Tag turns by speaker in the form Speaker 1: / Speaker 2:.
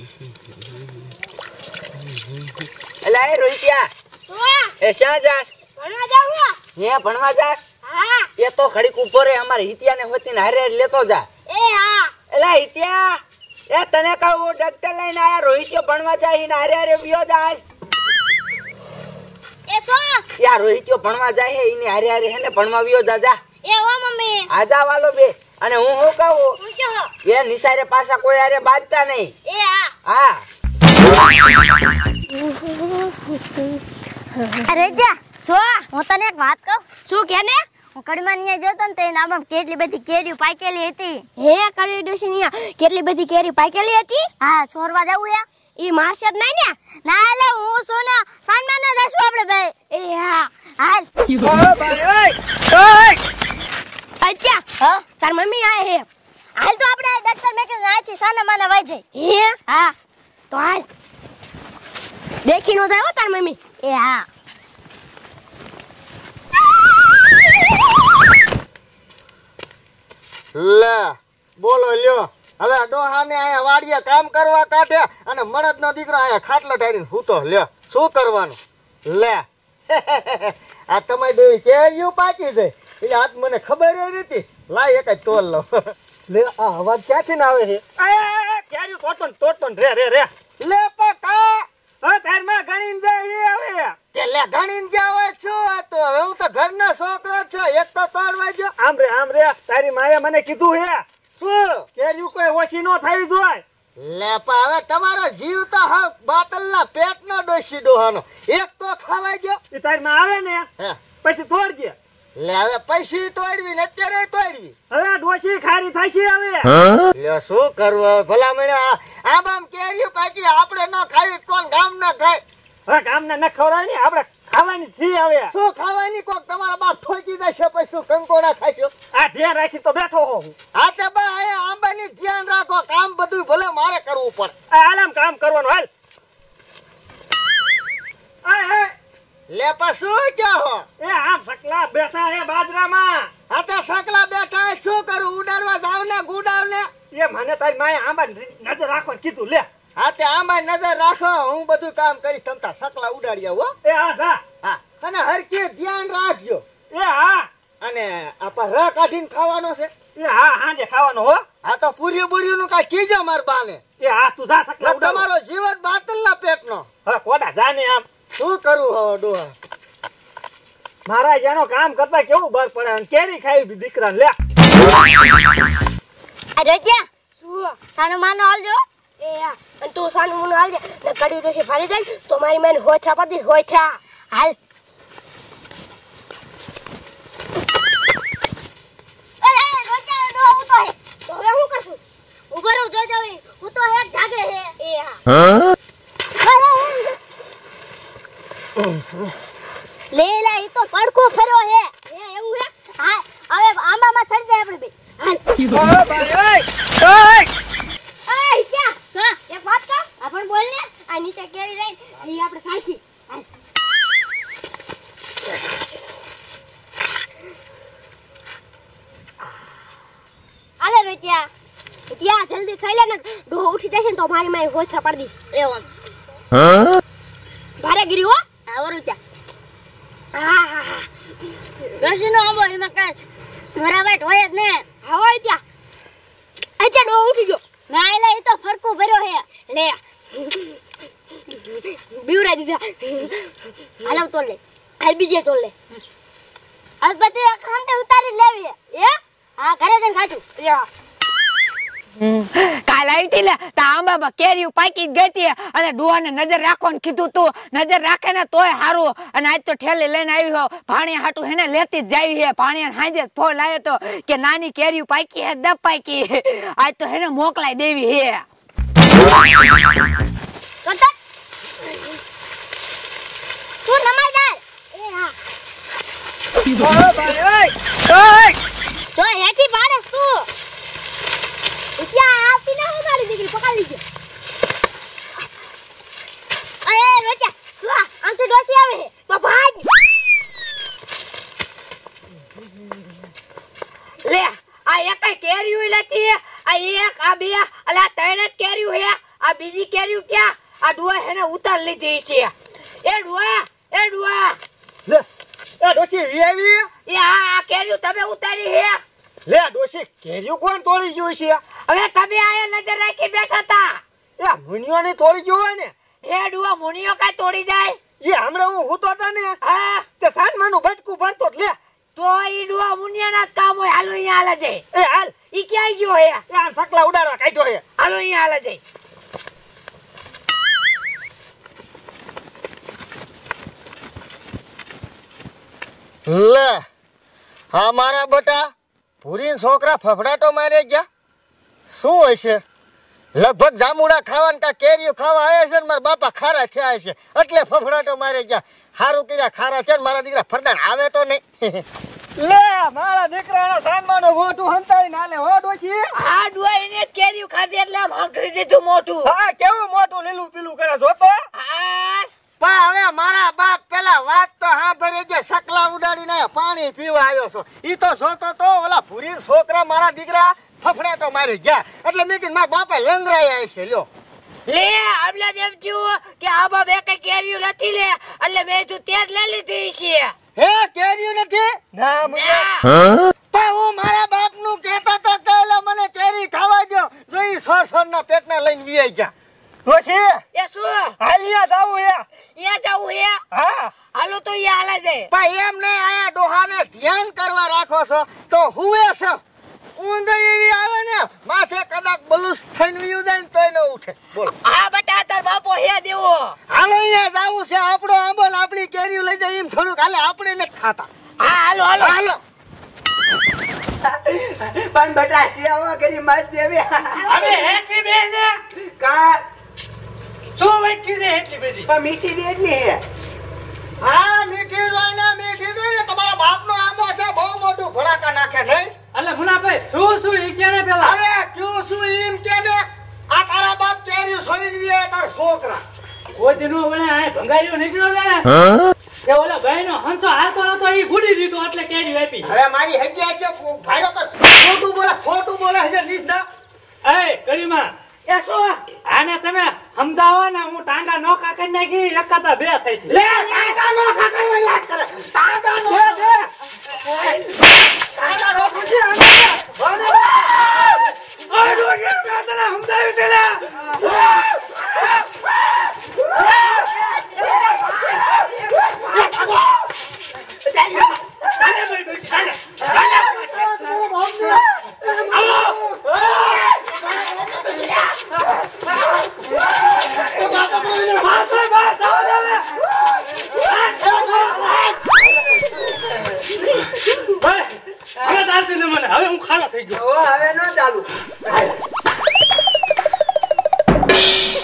Speaker 1: એલા એ રોહિતિયા એ શ્યાં જાસ?
Speaker 2: ભણવા જાઉં
Speaker 1: હે ભણવા જાસ?
Speaker 2: હા
Speaker 1: એ તો ઘડીક ઉભો રે, અમારે હિતિયાને હોતીને હારે લેતો જા.
Speaker 2: એ હા
Speaker 1: એલા હિતિયા એ તને કહું ડોક્ટર લઈને આયા, રોહિતિયો ભણવા જાય ને હારે હારે વિયો જાય.
Speaker 2: એ સો
Speaker 1: યા રોહિતિયો ભણવા જાય હે ઈને હારે હારે હેને ભણવા વિયો જા જા.
Speaker 2: એ હો મમ્મી
Speaker 1: આજા વાલો બે. અને હું શું કહું
Speaker 2: હું શું
Speaker 1: એ નિસારે પાછા કોઈ હારે બાંધતા નહીં.
Speaker 2: એ હા
Speaker 1: હા
Speaker 2: અરે જા સો હું તને એક વાત કહું. શું કે ને? હું કડીમાનિયા જોતો ને તો એના આમાં કેટલી બધી કેરી પાકેલી હતી. હે કડી ડોશીનિયા કેટલી બધી કેરી પાકેલી હતી? હા છોરવા જાવું યા ઈ મારશે જ નહીં ને? ના એટલે હું સોના સાનમાન ના દસું આપણે ભાઈ. એ હા હાલ અચ્છા હા તાર મમ્મી આય હે. હાલ તો આપણે ડોક્ટર મેકે આથી સાના માના વાઈ જાય. હે હા તો હાલ દેખી નો જાય તાર મમ્મી. એ હા
Speaker 3: લે બોલો લ્યો. હવે ડોહાને આયા વાડીએ કામ કરવા કાઢે અને મળદનો દીકરો આયા ખાટલો ઢાળીને હૂતો. લ્યો શું કરવાનું? લે આ તમારી દેવી કેરીઓ પાકી જાય એટલે આજ મને ખબર એ નથી. લાય એક જ તોલ લો. લે આ અવાજ ક્યાંથી ને આવે છે?
Speaker 4: કેરી તોડતો રે રે રે.
Speaker 3: લે પકા
Speaker 4: તારમાં ગણીને જાય હવે.
Speaker 3: તે લે ગણીને જાવે છું. આ તો હવે હું તો ઘરનો છોકરો છું, એક તો તોડવા જો.
Speaker 4: આમ રે તારી માએ મને કીધું હે
Speaker 3: શું
Speaker 4: કેરી કોઈ ઓછી નો થઈ જોય.
Speaker 3: લે પા હવે તમારો જીવ તો હા બાટલના પેટનો ડોશી ડોહાનો એક તો ખાવાઈ ગયો.
Speaker 4: એ તારી માં આવે ને
Speaker 3: હે
Speaker 4: પછી તોડજે.
Speaker 3: લે હવે પૈસી તોડવી ને અત્યારે તોડવી.
Speaker 4: હવે આ ડોશી ખારી થાય છે હવે.
Speaker 3: લે શું કરવું હવે? ભલા મને આમ કેરીઓ પાકી આપણે ન ખાવી કોણ ગામ ના ખાય?
Speaker 4: હવે ગામના ન ખવડાવે ને આપણે ખાવાની છે હવે.
Speaker 3: શું ખાવાની? કોક તમારા બાપ ઠોકી દેશે પછી શું કંકોડા ખાશો?
Speaker 4: આ ધ્યાન રાખી તો બેઠો હું.
Speaker 3: હા તે બા આયા આંબાની ધ્યાન રાખો. કામ બધું ભલે મારે કરવું પડે.
Speaker 4: આલામ કામ કરવાનું હાલ.
Speaker 3: લે પા શું કહો?
Speaker 4: એ આમ સકલા બેઠા હે બાજરામાં.
Speaker 3: હા તે સકલા બેઠા શું કરું? ઉડાડવા જાવ ને ગુડાવ ને.
Speaker 4: એ મને તારી માએ આંબા નજર રાખવાનું કીધું. લે
Speaker 3: હા તે આમાં નજર રાખો, હું બધું કામ કરી તમતા સકલા ઉડાડી આવો.
Speaker 4: એ હા જા.
Speaker 3: હા અને હરકી ધ્યાન રાખજો.
Speaker 4: એ હા
Speaker 3: અને આપા ર કાઢીને ખાવાનો છે.
Speaker 4: એ હા હાંજે ખાવાનો હો.
Speaker 3: આ તો પૂરી પૂરી નું કઈ કીજો માર બાને.
Speaker 4: એ હા તું જા સકલા ઉડાડ.
Speaker 3: તમારો જીવત બાતલના પેટનો.
Speaker 4: હવે કોડા જા ને આમ.
Speaker 3: શું કરું હવે ડોહા?
Speaker 4: મારા જેનો કામ કરતા કેવું બર પડે અને કેરી ખાઈ દીકરા. લે
Speaker 2: અરે ક્યાં શું સાનો માનો હાલજો. એ હા અને તું સાનો માનો હાલજે ને કડી દેશે ફાડી જાય તો મારી મેન હોથરા પડી હોથરા. હાલ અરે રોજા ડો હું તો હે તો હવે હું કરશું? ઉભો રહો જોજો હું તો એક જાગે હે. એ હા લે લે ઈ તો પડકો ફર્યો હે. હે એવું હે? હા હવે આંબામાં ચડી જાય આપણે બે. હાલ એય ક્યાં સા એક વાત કર. આપણ બોલ ને આ નીચે કેરી રહી અહીં આપણે સાચી. હાલ આલે રોટિયા ત્યાં જલ્દી ખાઈ લે ને ડોહો ઉઠી જશે ને તો મારી મારી હોથરા પાડી દઈશ. એવન ભારે ગીરી હો. આવો રોટિયા. હા હા હા રસી નો આંબો એમાં કઈ બરાબર હોય જ ને. હોય ત્યાં અચ્છા ડો ઉઠી ગયો. ના એટલે એ તો ફરકો ભર્યો હે. લે બીવરા દીધા. હાલો તો લે હાલ બીજે તો લે. આજ બધી ખાંડે ઉતારી લેવી એ. હા ઘરે જઈને ખાજું.
Speaker 5: કાલ આવી હતી ને તા આંબામાં કેરીઓ પાકી ગઈ હતી અને ડોહાને નજર રાખવાનું કીધું તું. નજર રાખે ને તોય સારું. અને આજ તો ઠેલે લઈને આવી હો ભાણિયા હાટું હેને લેતી જ જાવી હે. ભાણિયા હાંજે ફોન આવ્યો તો કે નાની કેરીઓ પાકી હે દબ પાકી. આજ તો હેને મોકલાઈ દેવી હે.
Speaker 2: તું નમાઈ જાય. એ હા તો એથી બારસ તું ત્યાં આવતી ના હું મારી દીકરી પકડી લીજો. અરે રોજા સુઆ આંટી ડોસી આવે હે તો ભાગ.
Speaker 5: લે આ એકય કેરીઓ નથી. આ એક આ બે અલા ત્રણ જ કેરીઓ હે. આ આ બીજી કેરીઓ ક્યાં? આ ડુઆ હેને ઉતાર લીધી છે. એ ડુઆ
Speaker 3: લે એ ડોશી વેવી
Speaker 5: એ આ કેરીઓ તમે ઉતારી હે?
Speaker 3: લે ડોશી કેરીઓ કોણ તોડી ગયું છે?
Speaker 5: હવે તમે આયા નજર રાખી બેઠા તા.
Speaker 3: એ મુનિયો ની તોડી ગયો હોય ને?
Speaker 5: એ ડુઆ મુનિયો કાઈ તોડી જાય?
Speaker 3: એ હમણાં હું હુતો હતા ને
Speaker 5: હા
Speaker 3: તે સાંજમાનું બટકું ભરતો લે.
Speaker 5: તો ઈ ડુઆ મુનિયાના જ કામ હોય. હાલો અહીંયા હાલે જાય.
Speaker 3: એ હાલ
Speaker 5: ઈ ક્યાં ગયો હે?
Speaker 3: એ આમ સકલા ઉડાડવા કાઢ્યો હે.
Speaker 5: હાલો અહીંયા હાલે જાય.
Speaker 3: લે હા મારા બટા પૂરી છોકરા ફફડાટો મારે ગયા. શું હોય છે? લગભગ જામુડા ખાવા કા કેરીઓ ખાવા આવ્યા છે ને મારા બાપા ખારા થયા છે એટલે ફફડાટો મારે ગયા. હારું કર્યા ખારા છે ને મારા દીકરા ફરદાન આવે તો નહીં. લે મારા દીકરાના સાનમાનો મોટું હંતાઈ નાલે હો ડોશી.
Speaker 5: આ ડુઆ એને જ કેરીઓ ખાધી એટલે આમ હંકરી દીધું મોટું.
Speaker 3: હા કેવું મોટું લીલું પીલું કરે જોતો.
Speaker 5: હા
Speaker 3: પણ હવે મારા બાપ પેલા વાત તો સાંભળે જે સકલા ઉડાડીને પાણી પીવા આવ્યો છો ઈ તો જોતો તો ઓલા ભૂરી છોકરા મારા દીકરા ફફડાટો મારી ગયા એટલે મેં કીધું મારા બાપા લંગરાયા છે. લ્યો
Speaker 5: લે આમલા જેમ થયું કે આ બાપ એક કેરીઓ નથી લે એટલે મેં તું તે જ લઈ લીધી છે.
Speaker 3: હે કેરીઓ નથી? ના મને
Speaker 5: ના.
Speaker 3: પણ હું મારા બાપ નું કહેતો તો કે મને કેરી ખાવા દો. જો ઈ સોર ના પેટના લઈને વિયાઈ ગયા. ડોશી
Speaker 5: એ શું
Speaker 3: હાલિયા જાવું હે?
Speaker 5: અહીંયા જાવું હે?
Speaker 3: હા
Speaker 5: હાલો તો અહીંયા હાલે છે.
Speaker 3: પણ એમ નહીં આયા ડોહાને ધ્યાન કરવા રાખો છો તો હુએ છો. ઊંઘ એવી આવે ને માથે કદાચ બલુસ થઈને વિયું જાય ને તોય ન ઉઠે. બોલો
Speaker 5: હા બટા તાર બાપો હે દેવો.
Speaker 3: હાલો અહીંયા જાવું છે. આપણો આંબો ને આપણી કેરીઓ લઈ જાય એમ થોડુંક હાલે આપણે નથી ખાતા.
Speaker 5: હા હાલો હાલો
Speaker 3: હાલો
Speaker 1: પણ બટા સેવા કરી માત દેવી.
Speaker 4: હવે હેટલી બેને
Speaker 1: કા
Speaker 4: શું વેચી દે એટલી બધી?
Speaker 1: પણ મીઠી દે એટલી હે.
Speaker 3: હા મીઠી જોઈને તમારા બાપનો આંબો છે બહુ મોટું ભડાકા નાખે નહીં.
Speaker 4: અલે મુનાભાઈ શું ઈ કેને પેલા?
Speaker 3: હવે ક્યું શું એમ કે ને આ તારા બાપ કેરીઓ છોડીને વિયા તાર છોકરા.
Speaker 4: કોઈ દિનો વણે આ ભંગારીઓ નીકળ્યો ને કે ઓલા ભાઈનો હંસો હાલતો નતો ઈ ગુડી દીધો એટલે કેરી આપી.
Speaker 3: હવે મારી હજી છે ભાઈરો તો ખોટું બોલે હજી નીચના.
Speaker 4: એ કરીમાં
Speaker 5: એ શું
Speaker 4: આને તમે સમજાવો ને હું ટાંગા નો કાકડી નાખી એકાતા બે થઈ છે.
Speaker 3: લે ટાંગા નો ખાવાની વાત કરે. ટાંગા નો ટાંગા નો પૂછી આને. ઓય ડોગે મેં તને સમજાવી દેલા.
Speaker 4: હવે હું ખાડો થઈ ગયો.
Speaker 1: હવે ન ચાલુ.